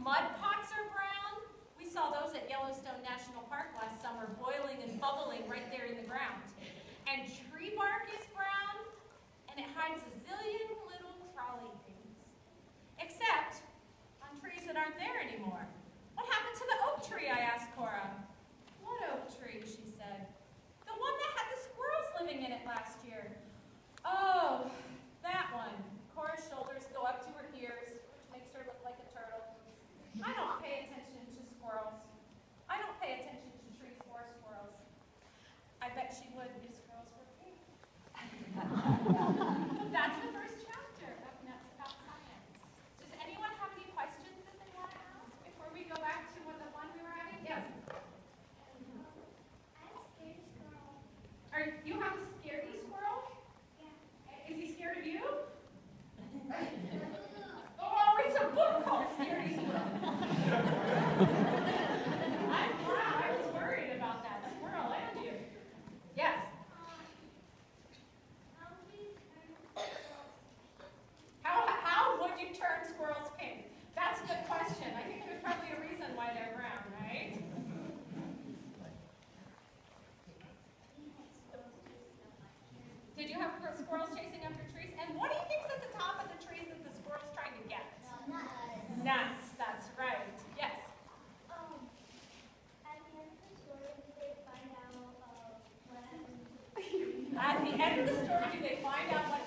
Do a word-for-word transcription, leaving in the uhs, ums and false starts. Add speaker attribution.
Speaker 1: mud pots are brown. We saw those at Yellowstone National Park last summer, boiling and bubbling right there in the ground. And tree bark is brown, and it hides a zillion little crawly things. Except on trees that aren't there anymore. What happened to the oak tree, I asked Cora. What oak tree, she said. The one that had the squirrels living in it last year. Oh, that one. Cora's shoulders go up to her ears, which makes her look like a turtle. I don't pay attention to squirrels. I don't pay attention to trees or squirrels. I bet she would if squirrels were pink. That's the first chapter of Nuts About Science. Does anyone have any questions that they want to ask before we go back to what the fun we were having? Yes.
Speaker 2: I'm a scaredy squirrel.
Speaker 1: Are you have a scaredy squirrel?
Speaker 2: Yeah.
Speaker 1: Is he scared of you? Oh, it's a book called Scaredy Squirrel. I'm glad. I was worried about that squirrel and you. Yes.
Speaker 2: Um, how do you turn squirrels?
Speaker 1: How, how would you turn squirrels pink? That's a good question. I think there's probably a reason why they're brown, right? Did you have squirrels chasing after trees? And what do you think's at the top of the trees that the squirrel's trying to get?
Speaker 2: Nuts.
Speaker 1: Nuts, that's right. Yes.
Speaker 2: Um, at the end of the story, did they find out uh, what happened?
Speaker 1: At the end of the story, do they find out what